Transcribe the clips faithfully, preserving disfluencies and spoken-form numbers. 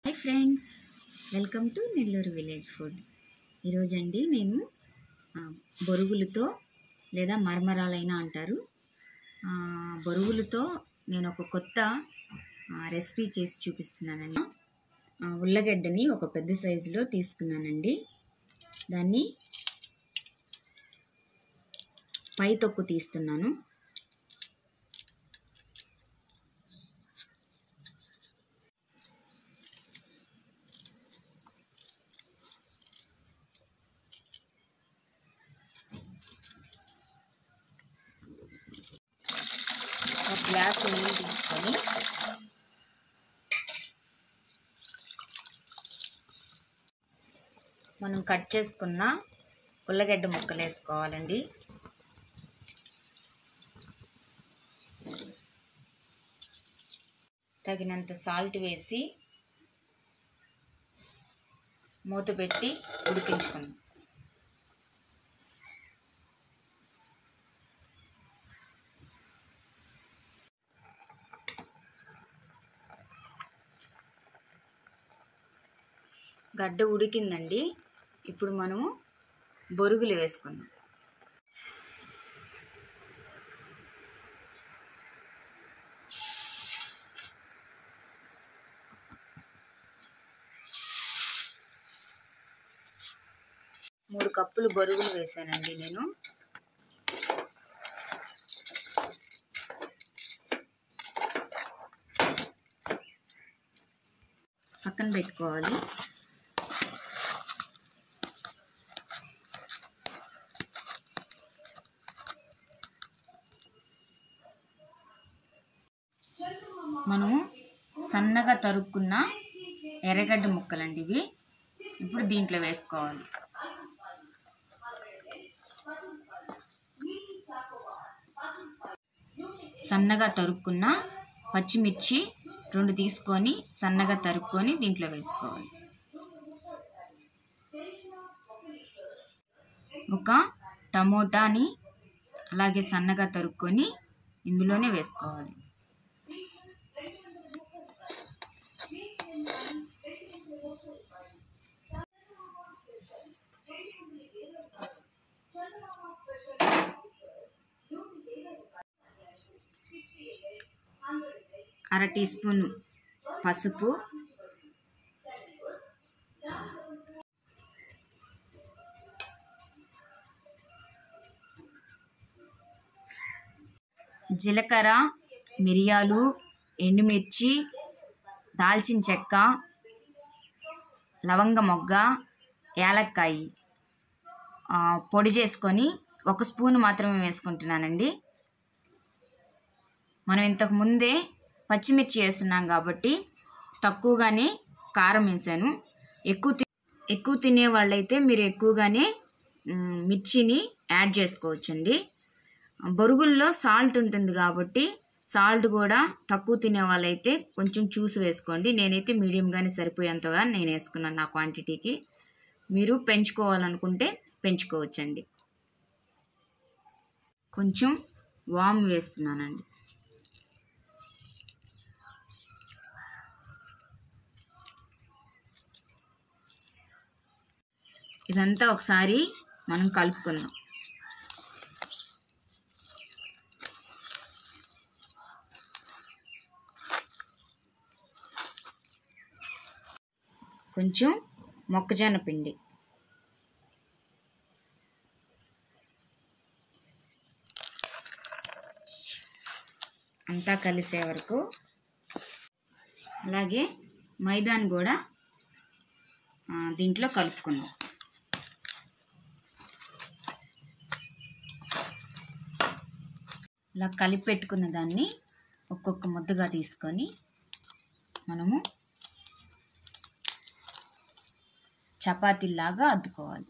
Hi friends, welcome to Nellore village food. ఈరోజండి నేను బొరుగులతో లేదా మరమరాలైనా అంటారు, బొరుగులతో నేను ఒక కొత్త రెసిపీ చేసి చూపిస్తున్నానండి. ఉల్లగడ్డని ఒక పెద్ద సైజులో తీసుకున్నానండి. దాన్ని పై తొక్కు తీస్తున్నాను. ఒక గ్లాస్ నీళ్ళు తీసుకొని మనం కట్ చేసుకున్న ఉల్లగడ్డ ముక్కలు వేసుకోవాలండి. తగినంత సాల్ట్ వేసి మూత పెట్టి ఉడికించుకుందాం. గడ్డ ఉడికిందండి. ఇప్పుడు మనము బొరుగులు వేసుకుందాం. మూడు కప్పులు బొరుగులు వేసానండి నేను. పక్కన పెట్టుకోవాలి. మనము సన్నగా తరుక్కున్న ఎర్రగడ్డ ముక్కలండి ఇవి. ఇప్పుడు దీంట్లో వేసుకోవాలి. సన్నగా తరుక్కున్న పచ్చిమిర్చి రెండు తీసుకొని సన్నగా తరుక్కొని దీంట్లో వేసుకోవాలి. ఒక టమోటాని అలాగే సన్నగా తరుక్కొని ఇందులోనే వేసుకోవాలి. అర టీ స్పూన్ పసుపు, జీలకర్ర, మిరియాలు, ఎండుమిర్చి, దాల్చిన చెక్క, లవంగ మొగ్గ, యాలక్కాయి పొడి చేసుకొని ఒక స్పూన్ మాత్రమే వేసుకుంటున్నానండి. మనం ఇంతకు ముందే పచ్చిమిర్చి వేస్తున్నాం కాబట్టి తక్కువగానే కారం వేసాను. ఎక్కువ ఎక్కువ తినే వాళ్ళైతే మీరు ఎక్కువగానే మిర్చిని యాడ్ చేసుకోవచ్చండి. బొరుగుల్లో సాల్ట్ ఉంటుంది కాబట్టి సాల్ట్ కూడా తక్కువ తినే వాళ్ళైతే కొంచెం చూసి వేసుకోండి. నేనైతే మీడియంగానే సరిపోయేంతగా నేను వేసుకున్నాను నా క్వాంటిటీకి. మీరు పెంచుకోవాలనుకుంటే పెంచుకోవచ్చండి. కొంచెం వాము వేస్తున్నానండి. ఇదంతా ఒకసారి మనం కలుపుకుందాం. కొంచెం మొక్కజొన్న పిండి, అంతా కలిసే వరకు, అలాగే మైదాని కూడా దీంట్లో కలుపుకుందాం. ఇలా కలిపి పెట్టుకున్న దాన్ని ఒక్కొక్క ముద్దగా తీసుకొని మనము చపాతీలాగా అద్దుకోవాలి.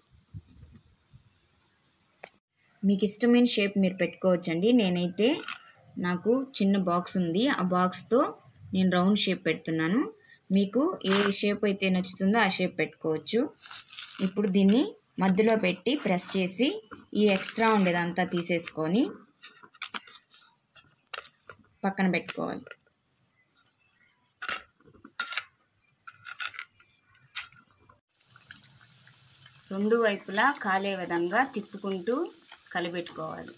మీకు ఇష్టమైన షేప్ మీరు పెట్టుకోవచ్చండి. నేనైతే నాకు చిన్న బాక్స్ ఉంది, ఆ బాక్స్తో నేను రౌండ్ షేప్ పెడుతున్నాను. మీకు ఏ షేప్ అయితే నచ్చుతుందో ఆ షేప్ పెట్టుకోవచ్చు. ఇప్పుడు దీన్ని మధ్యలో పెట్టి ప్రెస్ చేసి ఈ ఎక్స్ట్రా ఉండేదంతా తీసేసుకొని పక్కన పెట్టుకోవాలి. రెండు వైపులా కాలే విధంగా తిప్పుకుంటూ కలిపెట్టుకోవాలి.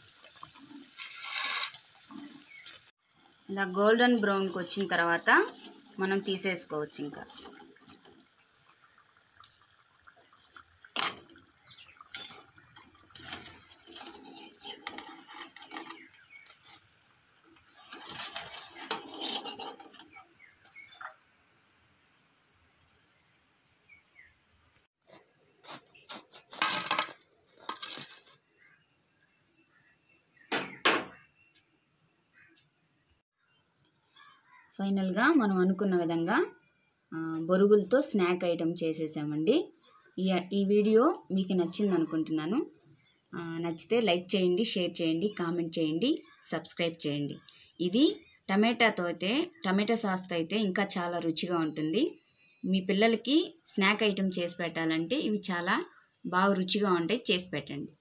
ఇలా గోల్డెన్ బ్రౌన్కి వచ్చిన తర్వాత మనం తీసేసుకోవచ్చు. ఇంకా ఫైనల్గా మనం అనుకున్న విధంగా బొరుగులతో స్నాక్ ఐటెం చేసేసామండి. ఈ ఈ వీడియో మీకు నచ్చింది అనుకుంటున్నాను. నచ్చితే లైక్ చేయండి, షేర్ చేయండి, కామెంట్ చేయండి, సబ్స్క్రైబ్ చేయండి. ఇది టమాటాతో అయితే టమాటా సాస్తో అయితే ఇంకా చాలా రుచిగా ఉంటుంది. మీ పిల్లలకి స్నాక్ ఐటెం చేసి పెట్టాలంటే ఇవి చాలా బాగా రుచిగా ఉంటాయి, చేసి పెట్టండి.